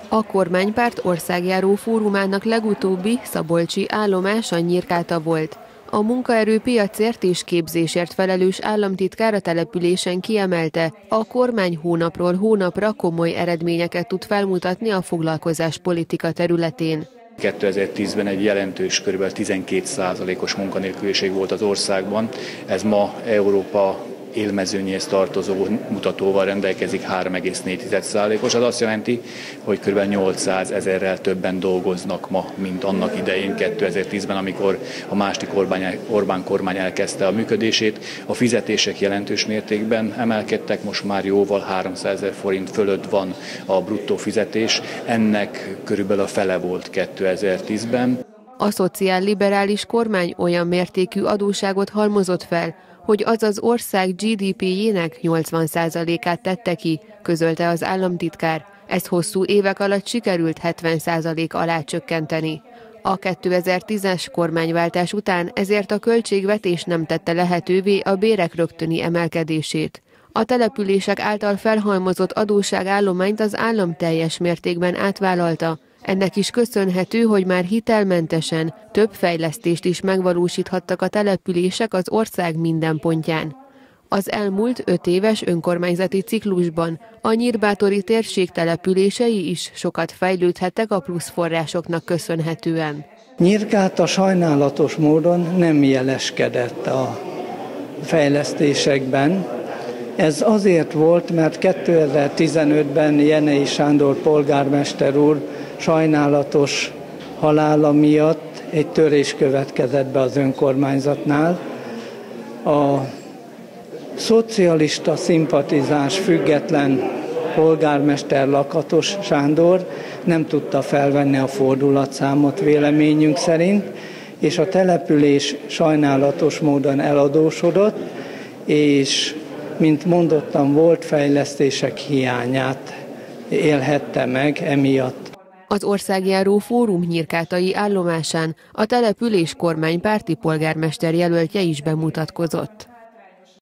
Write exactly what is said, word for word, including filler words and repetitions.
A kormánypárt országjáró fórumának legutóbbi szabolcsi állomása Nyírkáta volt. A munkaerőpiacért és képzésért felelős államtitkár a településen kiemelte, a kormány hónapról hónapra komoly eredményeket tud felmutatni a foglalkozáspolitika területén. kétezer-tízben egy jelentős, kb. tizenkét százalékos munkanélküliség volt az országban. Ez ma Európa élmezőnyéhez tartozó mutatóval rendelkezik, három egész négy százalékos. Az azt jelenti, hogy kb. nyolcszázezerrel többen dolgoznak ma, mint annak idején kétezer-tízben, amikor a második Orbán, Orbán kormány elkezdte a működését. A fizetések jelentős mértékben emelkedtek, most már jóval háromszázezer forint fölött van a bruttó fizetés. Ennek körülbelül a fele volt kétezer-tízben. A szociálliberális kormány olyan mértékű adósságot halmozott fel, hogy az az ország gé dé péjének nyolcvan százalékát tette ki, közölte az államtitkár. Ez hosszú évek alatt sikerült hetven százalék alá csökkenteni. A kétezer-tízes kormányváltás után ezért a költségvetés nem tette lehetővé a bérek rögtöni emelkedését. A települések által felhalmozott adósságállományt az állam teljes mértékben átvállalta. Ennek is köszönhető, hogy már hitelmentesen több fejlesztést is megvalósíthattak a települések az ország minden pontján. Az elmúlt öt éves önkormányzati ciklusban a nyírbátori térség települései is sokat fejlődhettek a plusz forrásoknak köszönhetően. Nyírkáta sajnálatos módon nem jeleskedett a fejlesztésekben. Ez azért volt, mert kétezer-tizenötben Jenei Sándor polgármester úr sajnálatos halála miatt egy törés következett be az önkormányzatnál. A szocialista szimpatizáns független polgármester Lakatos Sándor nem tudta felvenni a fordulatszámot véleményünk szerint, és a település sajnálatos módon eladósodott, és mint mondottam, volt fejlesztések hiányát élhette meg emiatt. Az országjáró fórum nyírkátai állomásán a település kormánypárti polgármester jelöltje is bemutatkozott.